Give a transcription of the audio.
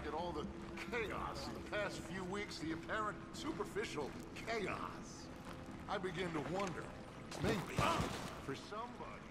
at all the chaos in the past few weeks, the apparent superficial chaos, I begin to wonder, maybe, for somebody,